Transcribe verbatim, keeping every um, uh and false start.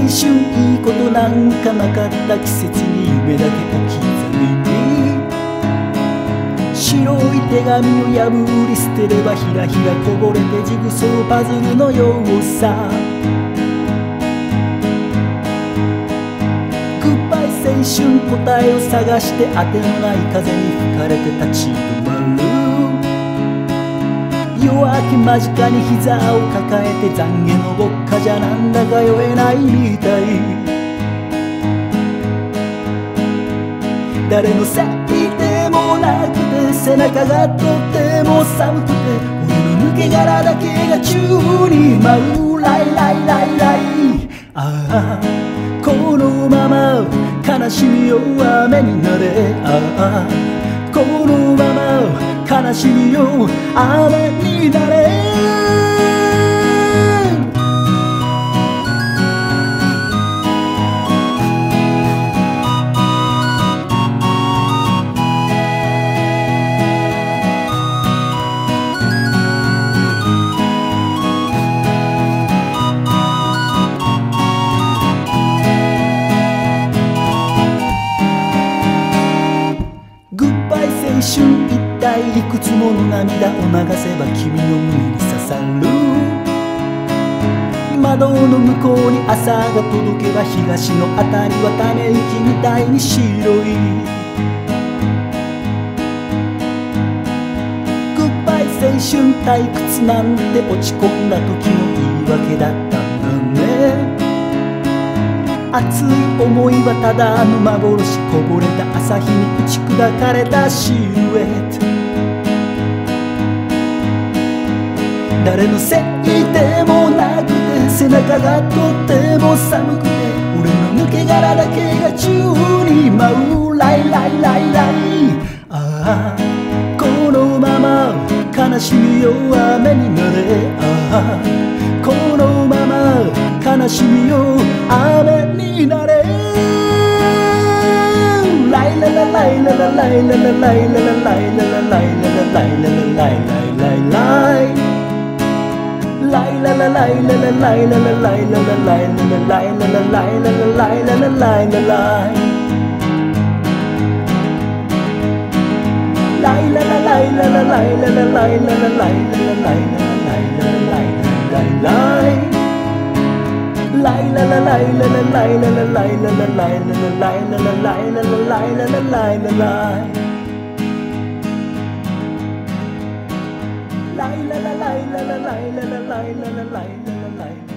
春いいことなんかなかった季節に夢だけ置き去りに白い手紙を破り捨てればひらひらこぼれてジグソーパズルのようさグッバイ青春答えを探して当てのない風に吹かれて立ち止まる夜明け間近に膝を抱えて懺悔の牧歌じゃなんだか酔えないみたい誰のせいでもなくて背中がとっても寒くて俺の抜け殻だけが宙に舞うライライライライああこのまま悲しみよ雨になれああこのまま悲しみよ雨になれ青春一体いくつもの涙を流せば君の胸に刺さる窓の向こうに朝が届けば東のあたりはため息みたいに白いグッバイ青春退屈なんて落ち込んだ時の言い訳だったんだね熱い思いはただの幻こぼれた朝日に打ち砕かれたシルエット誰のせいでもなくて背中がとっても寒くて俺の抜け殻だけが宙に舞うライライライライああこのまま悲しみよ雨になれああこのまま悲しみよ雨になれライララライララライララライララライララライララライララライライライライララライララライララライララライララライララライララライララライラライライララライララライララライララライララライララライララライララライラライライララライララライララライララライララライララライララライララライラライライララライララライララライララライララライ